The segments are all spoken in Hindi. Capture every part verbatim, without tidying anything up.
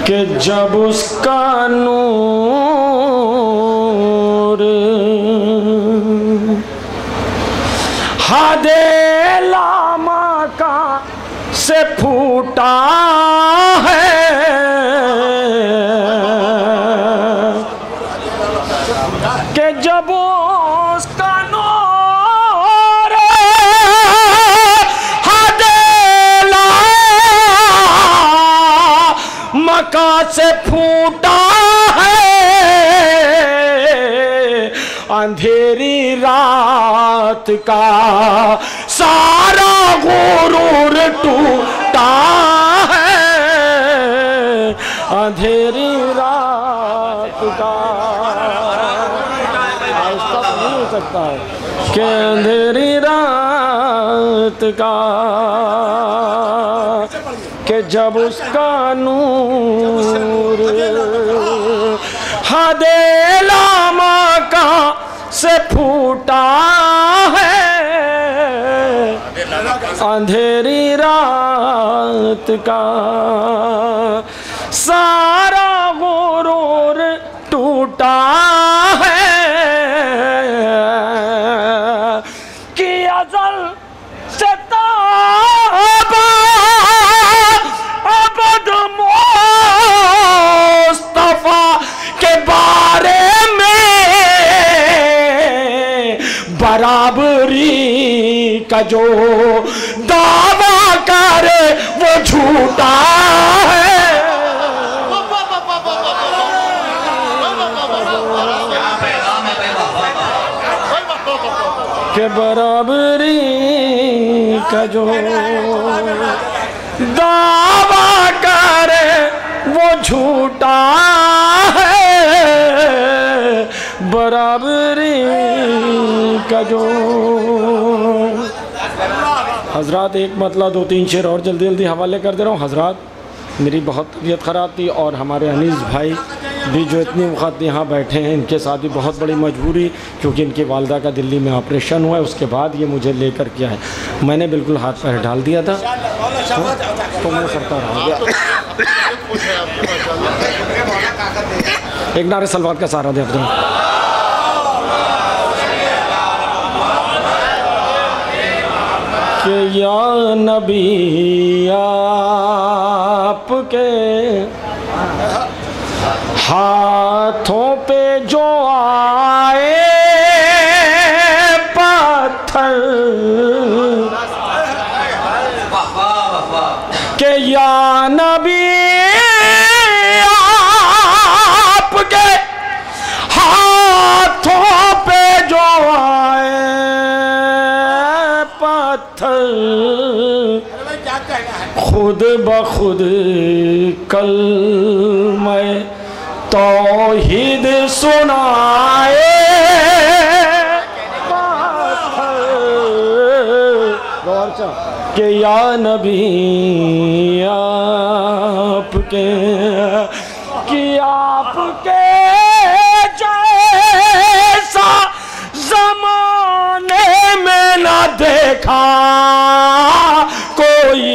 कि जब उसका नूर हादे लामा का से फूटा है, कि जब उसका नूर हादे लामा का से फूटा है, अंधेरी रात का सारा गुरूर टूटा है, अंधेरी रात का नहीं हो सकता है कि अंधेरी रात का, कि जब उसका नूर हादे लामा का से फूटा है, अंधेरी रात का सारा गुरूर टूटा है, कि अज़ल से ताबा अबद मुस्तफा के बारे में बराबरी का जो दावा करे वो झूठा है, के बराबरी का जो दावा करे वो झूठा है, बराबरी का जो। हजरात एक मतलब दो तीन शेर और जल्दी जल्दी हवाले कर दे रहा हूँ। हजरात मेरी बहुत तबीयत ख़राब थी और हमारे अनीस भाई भी जो इतने वक्त यहाँ बैठे हैं, इनके साथ भी बहुत बड़ी मजबूरी, क्योंकि इनकी वालदा का दिल्ली में ऑपरेशन हुआ है, उसके बाद ये मुझे लेकर किया है। मैंने बिल्कुल हाथ पैर ढाल दिया था तो मैं सरकार आ गया। एक नारे सलवात का सहारा दे अपने। कि या नबी आपके हाथों पे जो आए पत्थर, के या नबी आपके हाथों पे जो आए पत्थर, खुद बखुद कल मैं तौहीद सुनाए के या नबी आपके कि आपके जैसा ज़माने में न देखा कोई,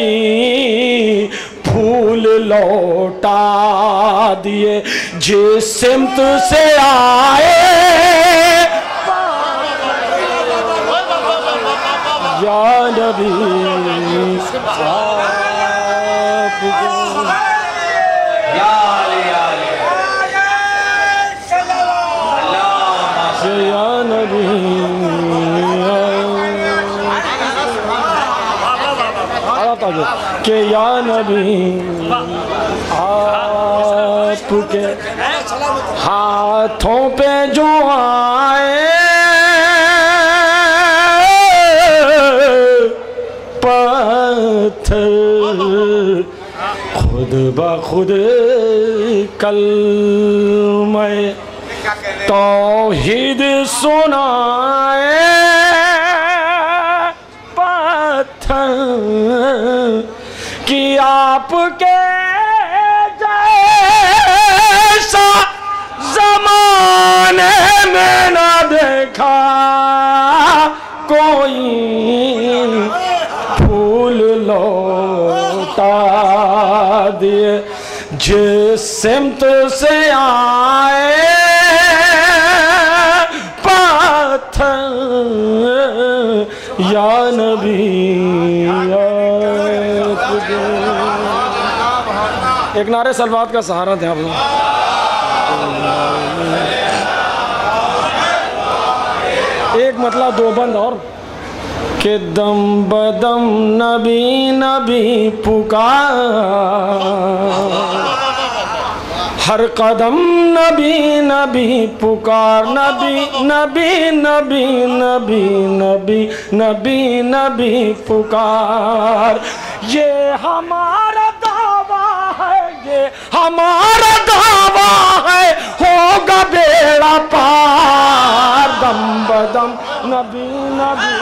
फूल लौटा दिए जिस सिमत से आए, या नबी या नबी के या नबी आपके हाथों पे जो आए पत्थर, खुद ब खुद कल मैं तौहीद सुनाए पत्थर, कि आपके जैसा ज़माने में न देखा कोई, फूल लौटा दिए जे सिमत से आए पाथर या नबी या तुझे। एक नारे सलवात का सहारा थे आप लोग। एक मतलब दो बंद और के दम बदम नबी नबी पुकार, हर कदम नबी नबी पुकार, नबी नबी नबी नबी नबी नबी नबी पुकार। ये हमारा दावा है, ये हमारा दावा है, होगा बेड़ा पार। दम बदम नबी नबी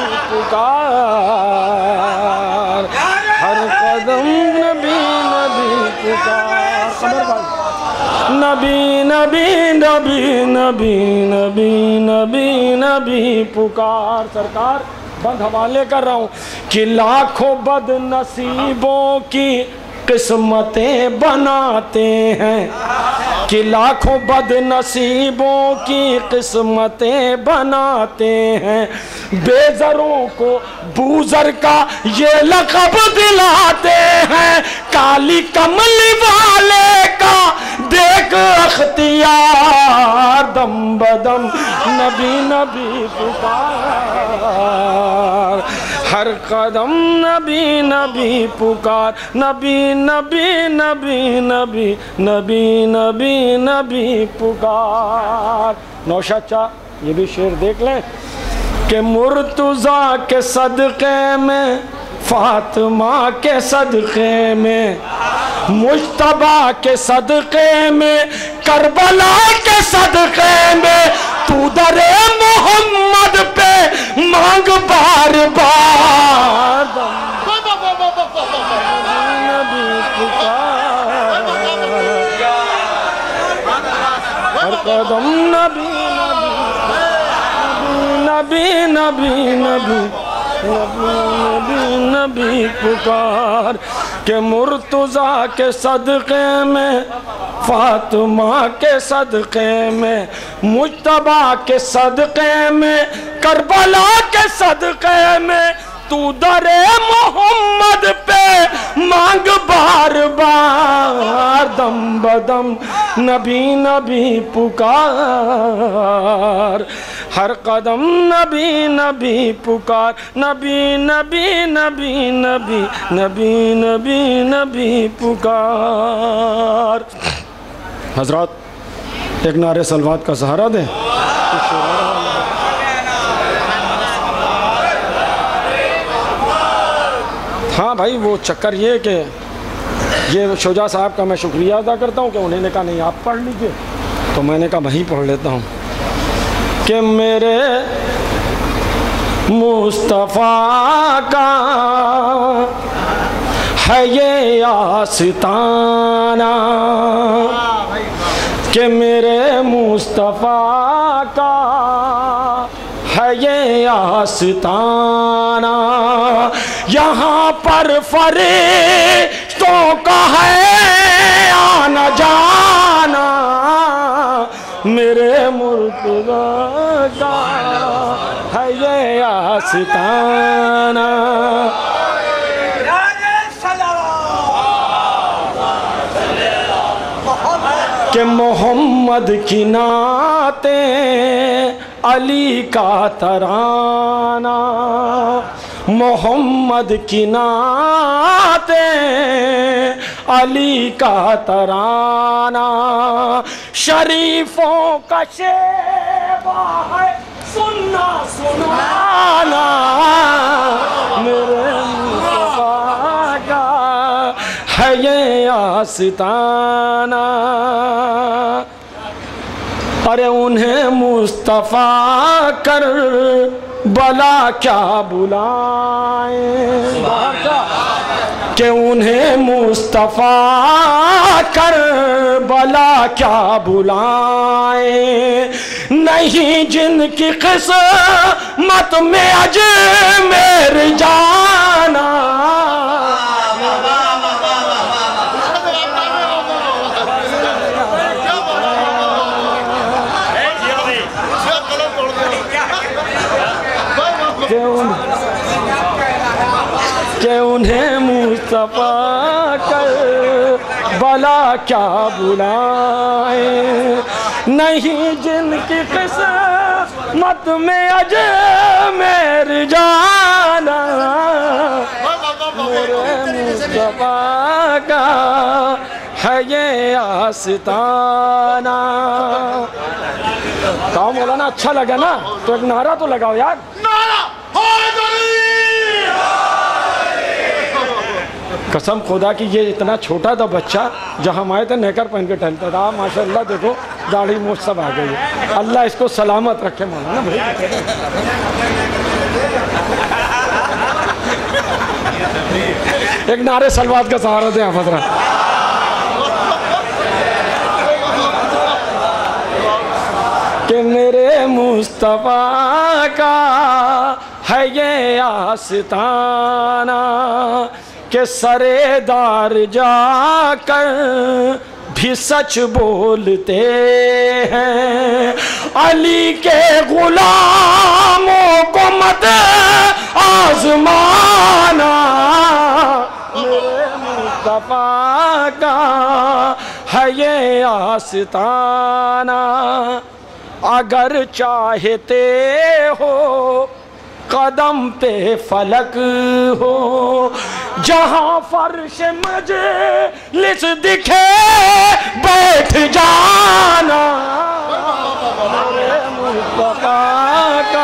पुकार, हर कदम नबी नबी पुकार। खबर बात नबी नबी नबी नबी नबी नबी नबी पुकार। सरकार बंद हवाले कर रहा हूँ कि लाखों बदनसीबों की किस्मतें बनाते हैं, कि लाखों बदनसीबों की किस्मतें बनाते हैं। बेज़रों को बूज़र का ये लक़ब दिलाते हैं, काली कमली वाले का देख अख्तियार। दम बदम नबी नबी पुकार, हर कदम नबी नबी पुकार। नबी नबी नबी नबी नबी नबी नबी पुकार। नौशाद चा ये भी शेर देख लें कि मुर्तज़ा के सदक़े में, फातिमा के सदक़े में, मुज्तबा के सदक़े में, करबला के सदक़े में, तू दरे मोहम्मद पे मांग बार बार। नबी पुकार, हर कदम नबी नबी नबी नबी नबी नबी नबी पुकार। के मुर्तज़ा के सदक़े में, फातिमा के सदक़े में, मुज्तबा के सदक़े में, करबला के सदक़े में, तू दरे मोहम्मद पे मांग बार बार। दम बदम नबी नबी पुकार, हर कदम नबी नबी पुकार। नबी नबी नबी नबी नबी नबी नबी पुकार। हजरत एक नारे सलवात का सहारा दें। हाँ भाई, वो चक्कर ये कि ये शुजा साहब का मैं शुक्रिया अदा करता हूँ कि उन्होंने कहा नहीं आप पढ़ लीजिए, तो मैंने कहा वहीं पढ़ लेता हूँ कि मेरे मुस्तफ़ा का है ये आस्ताना, कि मेरे मुस्तफ़ा का है ये आस्ताना। यहाँ पर फरिश्तों का है आना जाना, मेरे मुर्तज़ा का है ये आस्ताना। कि मोहम्मद की नाते अली का तराना, मोहम्मद की नाते अली का तराना। शरीफों का शेवा है सुनना सुनाना, मेरे मुस्तफ़ा का है ये आस्ताना। अरे उन्हें मुस्तफ़ा कर बला क्या बुलाए, कि उन्हें मुस्तफ़ा कर बला क्या बुलाए। नहीं जिनकी किस्मत में अजमेर जाना, उन्हें मुस्तफा कर बला क्या बुलाए, नहीं जिनकी किस्मत में अजमेर जाना, मेरे मुस्तफा का है ये आस्ताना। काम बोला ना, अच्छा लगा ना, तो एक नारा तो लगाओ यार। कसम खुदा की ये इतना छोटा था बच्चा, जब हम आए थे नेकर पहन के टहलता था, माशाल्लाह देखो दाढ़ी मूछ सब आ गई है। अल्लाह इसको सलामत रखे मौलाना भाई। एक नारे सलवात का सहारा दे फतरा। कि मेरे मुस्तफा का है ये आस्ताना, के सरेदार जाकर भी सच बोलते हैं, अली के गुलामों को मत आजमाना, मेरे मुस्तफा का है ये आस्ताना। अगर चाहते हो कदम पे फलक हो, जहाँ फर्श मजलिस दिखे बैठ जाना, मेरे मुस्तफा का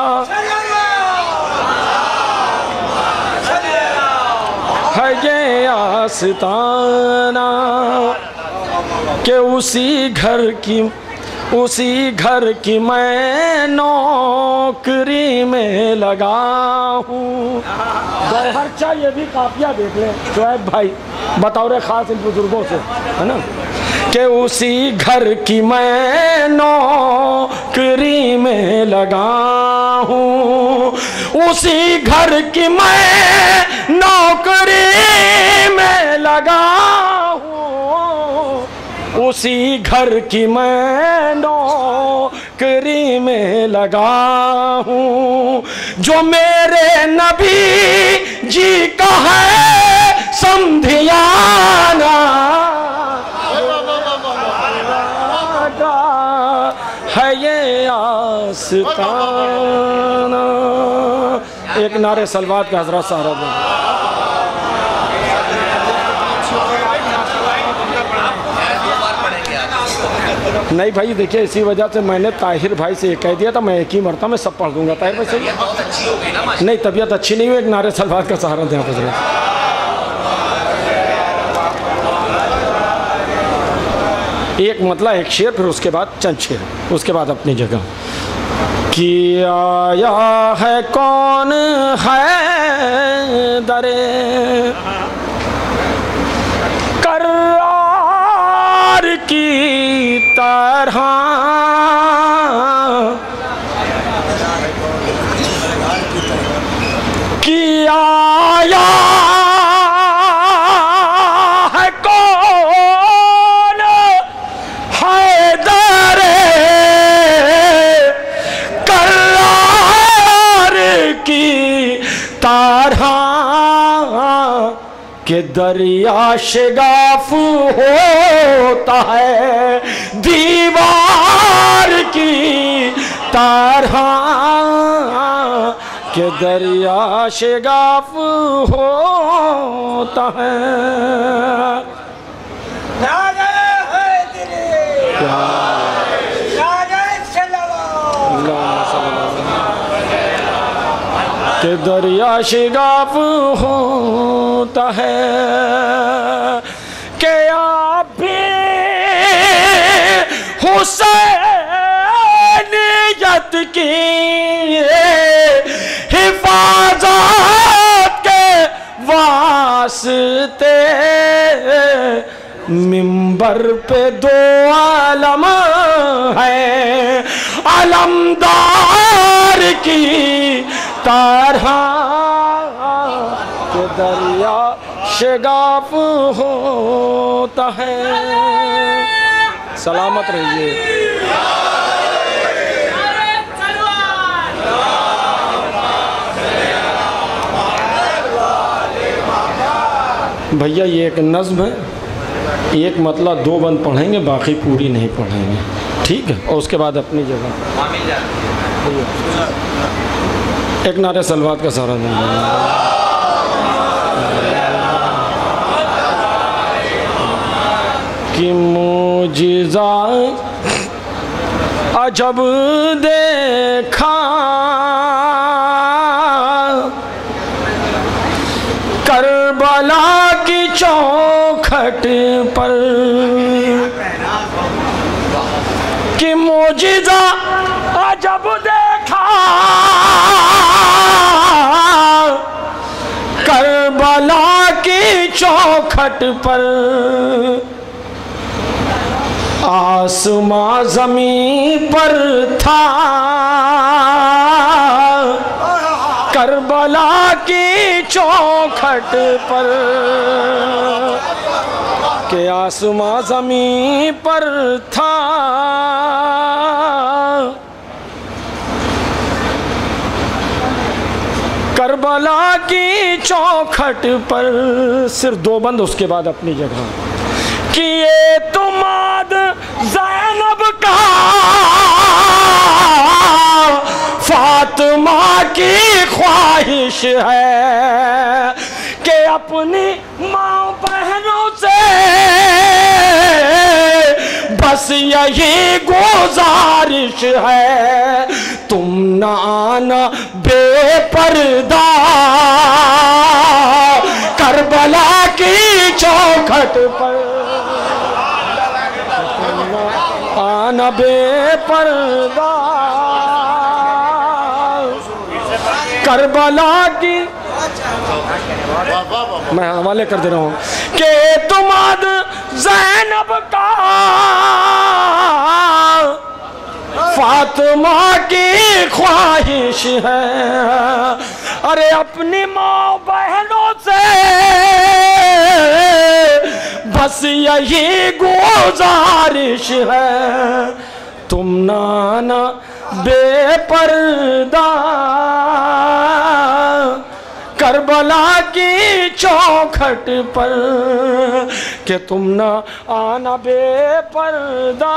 है ये आस्ताना, कि उसी घर की उसी घर की मैं नौकरी में लगा हूँ। गौहर चाहिए भी काफिया देख ले शोएब भाई, बतौर खास इन बुजुर्गों से, है ना, कि उसी घर की मैं नौकरी में लगा हूँ, उसी घर की मैं नौकरी में लगा हूँ, उसी घर की मैं नौकरी में लगा हूँ, जो मेरे नबी जी का है समधियाना, है ये आस्ताना। एक नारे सलवात का हजरत सहारा दो। नहीं भाई देखिए, इसी वजह से मैंने ताहिर भाई से ये कह दिया था, मैं एक ही मरता मैं सब पढ़ दूंगा। ताहिर भाई से नहीं, तबीयत अच्छी नहीं हुई, एक नारे सलवात का सहारा दें हजरत। एक मतलब एक शेर, फिर उसके बाद चंद शेर, उसके बाद अपनी जगह। कि आया है कौन है दरे करार की तरह, कि आया है कौन है दरे करार की तरह, के दरिया शगाफ होता है दीवार की तरह, के दरिया शगाफ होता है। के दरिया शगाफ होता है, के आप भी हुसैनियत की हिफाजत के वास्ते मिंबर पे दो आलम है अलमदार की तरह, के दरिया शगाफ होता है। सलामत रहिए। भैया ये एक नज़्म है, एक मतलब दो बंद पढ़ेंगे, बाकी पूरी नहीं पढ़ेंगे, ठीक है? और उसके बाद अपनी जगह एक नारे सलवात का सारा देंगे। कि मुजिज़ा अजब देखा करबला की चौखट पर, कि मुजिज़ा अजब देखा करबला की चौखट पर, आसमां ज़मीन पर था करबला की चौखट पर, के आसमां ज़मीन पर था करबला की चौखट पर। सिर्फ दो बंद, उसके बाद अपनी जगह। कि ये तुमाद ज़ैनब का फातिमा की ख्वाहिश है कि अपनी माँ बहनों से बस यही गुजारिश है, तुम न आना बेपर्दा करबला की चौखट पर, आना बेपर्दा करबला की। मैं हवाले कर दे रहा हूँ कि तुमाद ज़ैनब का फातिमा की ख्वाहिश है, अरे अपनी माँ बहनों से बस यही गुजारिश है, तुम नाना बेपर्दा करबला की चौखट पर, कि तुम न आना बेपर्दा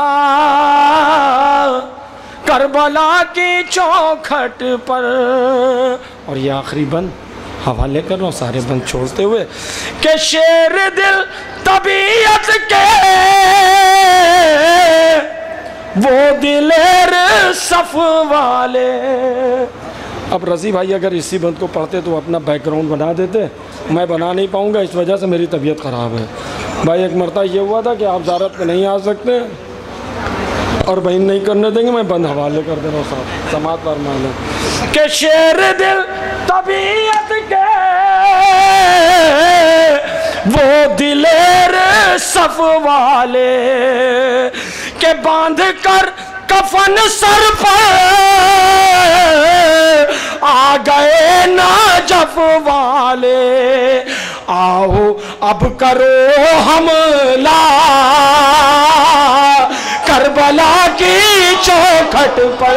करबला की चौखट पर। और ये आखिरी बंद हवाले कर रहा हूँ सारे बंद छोड़ते हुए, कि शेर दिल तबीयत के वो दिलेर सफ वाले। अब रज़ी भाई अगर इसी बंद को पढ़ते तो अपना बैकग्राउंड बना देते, मैं बना नहीं पाऊँगा, इस वजह से मेरी तबीयत ख़राब है। भाई एक मरतबा ये हुआ था कि आप ज़ारत पे नहीं आ सकते और बहन नहीं करने देंगे, मैं बंद हवाले कर दे रहा हूँ साहब, समात पर मान के शेर दिल तबीयत के वो दिलेर सफ वाले, के बांध कर कफन सर पर आ गए नाजफ वाले, आओ अब करो हमला करबला की चौखट पर।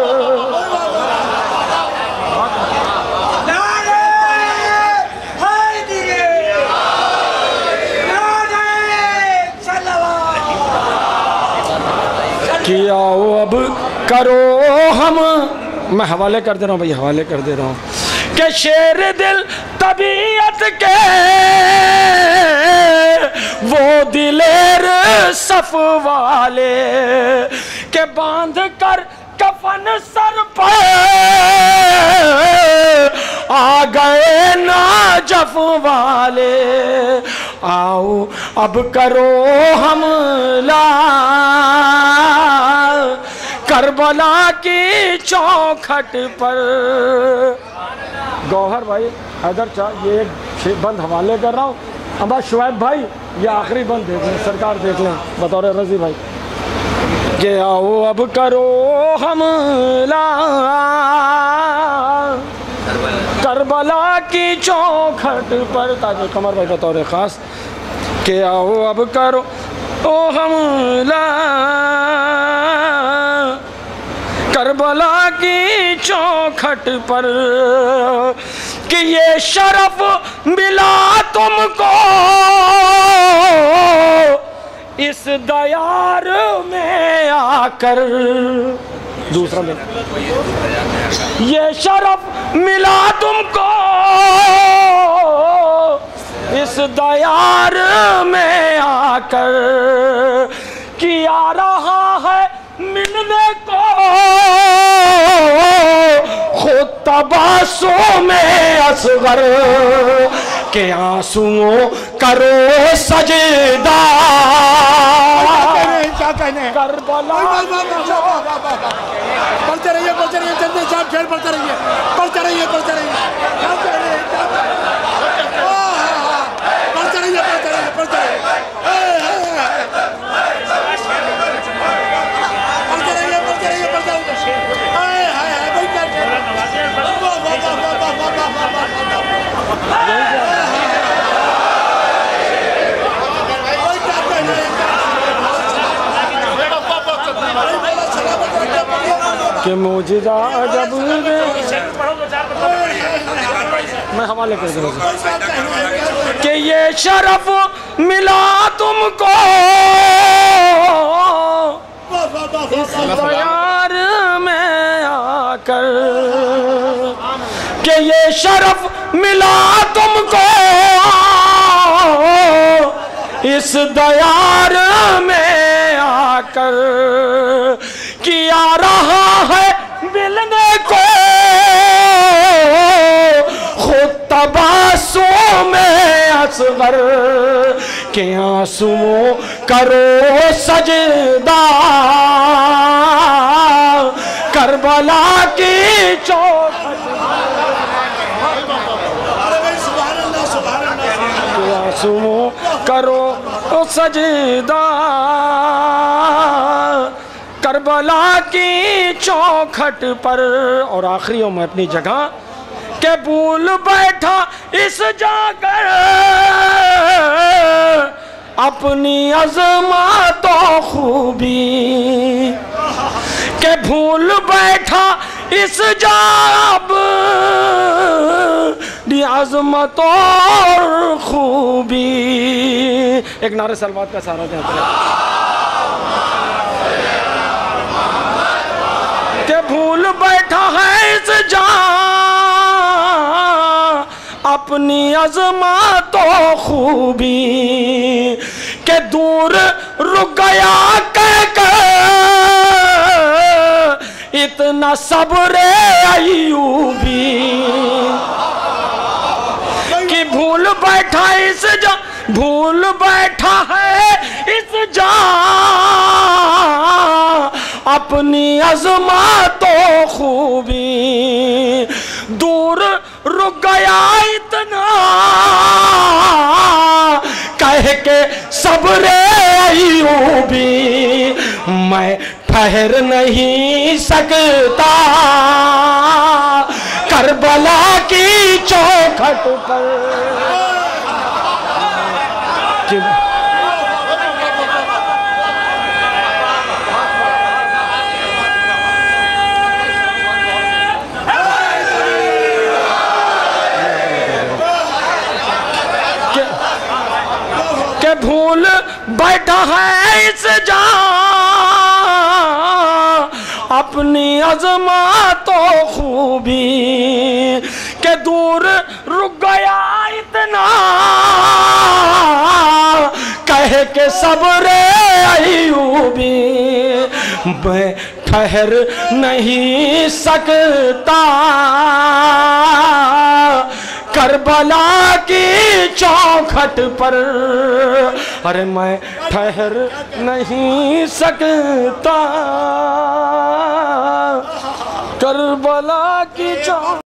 कि आओ अब करो हम, मैं हवाले कर दे रहा हूँ भाई, हवाले कर दे रहा हूँ कि शेर दिल तबीयत के वो दिलेर सफ वाले, के बांध कर कफन सर पर आ गए नाजफ वाले, आओ अब करो हमला करबला की चौखट पर। गौहर भाई हैदर चाह ये एक बंद हवाले कर रहा हूँ। अब शुएब भाई ये आखिरी बंद देख लें, सरकार देख लें बतौर रज़ी भाई, कि आओ अब करो हमला करबला की चौखट पर। ताज कमर भाई बतौर ख़ास, कि आओ अब करो ओ हमला करबला की चौखट पर, कि ये शरफ मिला तुमको इस दयार में आकर। दूसरा में ये शरफ मिला तुमको इस दयार में आकर, किया रहा है मिलने को खुद तबासों में असगर के आंसुओं करो सजदा। क्या कहने करबला पढ़ते रहिए पढ़ते रहिए चंदे साहब शेर पढ़ते रहिए पढ़ते रहिए पढ़ते रहिए क्या कह रहे हैं पढ़ते रहिए पढ़ते रहिए पढ़ते रहिए पढ़ते रहिए पढ़ते रहिए पढ़ते रहिए हाय हाय हाय भाई क्या कह रहे हैं वाह वाह वाह वाह वाह वाह कि मुझे जब मैं हवाले कर दूँगा कि ये शरफ मिला तुमको इस दयार में आकर, कि ये शरफ मिला तुमको इस दयार में आकर, किया रहा है मिलने को खुद तबासों में असगर के आंसुओं करो सजदा। करबला की चौखट के आंसुओं करो सजदा। करबला की चौखट पर और आखिरी में अपनी जगह के भूल बैठा इस जाकर अपनी अज़मातों खूबी, के भूल बैठा इस जाब दी अज़मत और खूबी। एक नारे सलवात का सहारा देते हैं के भूल बैठा है इस जान अपनी अज़मातों खूबी, के दूर रुक गया कह कर इतना सब्र अय्यूबी, कि भूल बैठा इस जा भूल बैठा है इस जा अपनी अज़मातों खूबी, दूर रुक गया इतना कह के सब्र अय्यूबी। मैं ठहर नहीं सकता करबला की चौखट पर। के भूल बैठा है इस जा अपनी अज़मातों खूबी, के दूर रुक गया इतना कह के सब्र अय्यूबी। मैं ठहर नहीं सकता करबला की चौखट पर। अरे मैं ठहर नहीं सकता करबला की चौखट